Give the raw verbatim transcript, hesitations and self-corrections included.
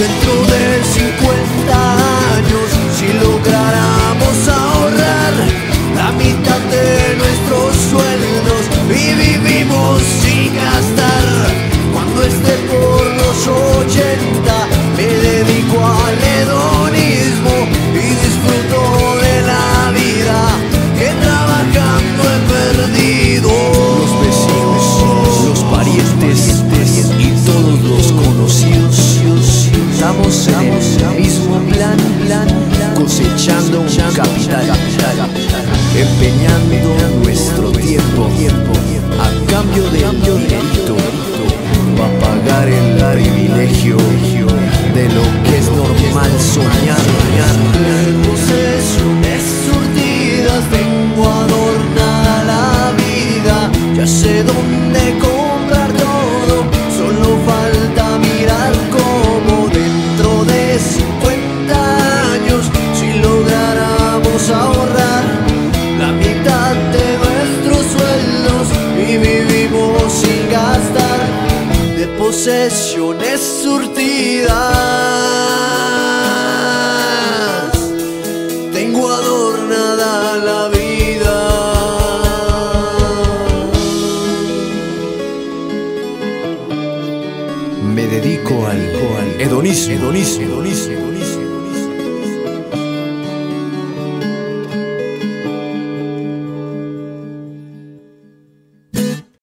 Dentro de cincuenta años, si lográramos ahorrar la mitad de nuestros sueldos y vivimos sin gastar, cuando esté por los ochenta me dedico al hedonismo y disfruto de la vida que trabajando he perdido. Los vecinos, los parientes y todos los conocidos estamos en el mismo plan, cosechando un capital, empeñando nuestro tiempo a cambio de un dinerito para pagar el privilegio de lo que es normal soñar. Posesiones surtidas, tengo adornada la vida, ya sé dónde comprar todo, solo falta mirar cómo. Dentro de cincuenta años, si lográramos ahorrar la mitad de nuestros sueldos y vivimos sin gastar, de posesiones surtidas tengo adornada la vida. Me dedico al hedonismo, hedonismo, hedonismo.